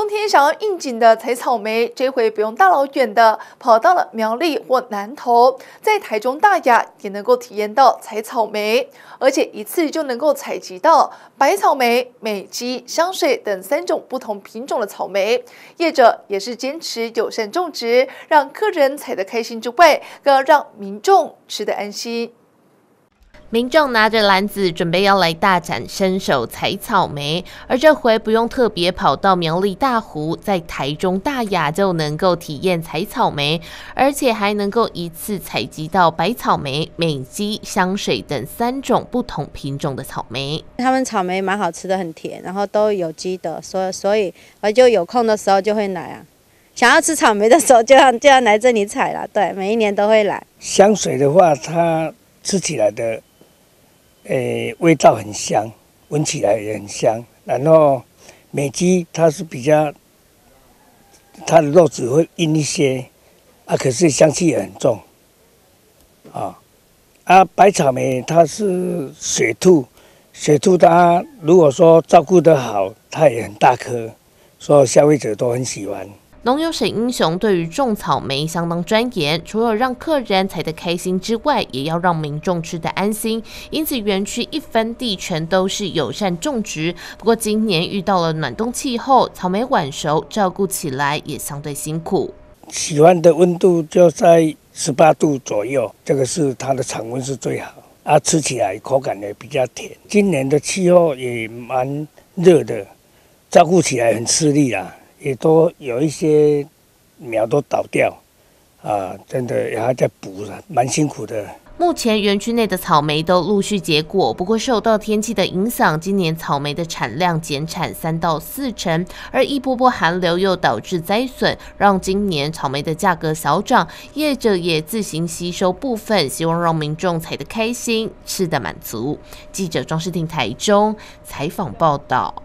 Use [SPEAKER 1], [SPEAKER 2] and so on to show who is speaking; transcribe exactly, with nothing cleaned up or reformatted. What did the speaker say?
[SPEAKER 1] 冬天想要应景的采草莓，这回不用大老远的跑到了苗栗或南投，在台中大雅也能够体验到采草莓，而且一次就能够采集到白草莓、美姬、香水等三种不同品种的草莓。业者也是坚持友善种植，让客人采得开心之外，更要让民众吃得安心。
[SPEAKER 2] 民众拿着篮子，准备要来大展身手采草莓，而这回不用特别跑到苗栗大湖，在台中大雅就能够体验采草莓，而且还能够一次采集到白草莓、美姬、香水等三种不同品种的草莓。
[SPEAKER 3] 他们草莓蛮好吃的，很甜，然后都有机的，所以所以我就有空的时候就会来啊。想要吃草莓的时候就要就要来这里采了，对，每一年都会来。
[SPEAKER 4] 香水的话，它吃起来的。诶，味道很香，闻起来也很香。然后美姬它是比较，它的肉质会硬一些，啊，可是香气也很重。啊，啊，白草莓它是水兔，水兔它如果说照顾得好，它也很大颗，所有消费者都很喜欢。
[SPEAKER 2] 农友沈英雄对于种草莓相当钻研，除了让客人采得开心之外，也要让民众吃得安心。因此，园区一分地全都是友善种植。不过，今年遇到了暖冬气候，草莓晚熟，照顾起来也相对辛苦。
[SPEAKER 4] 喜欢的温度就在十八度左右，这个是它的常温是最好。啊，吃起来口感也比较甜。今年的气候也蛮热的，照顾起来很吃力啦。也都有一些苗都倒掉，啊，真的也还在补了，蛮辛苦的。
[SPEAKER 2] 目前园区内的草莓都陆续结果，不过受到天气的影响，今年草莓的产量减产三到四成，而一波波寒流又导致灾损，让今年草莓的价格小涨。业者也自行吸收部分，希望让民众采得开心，吃得满足。记者庄世婷台中采访报道。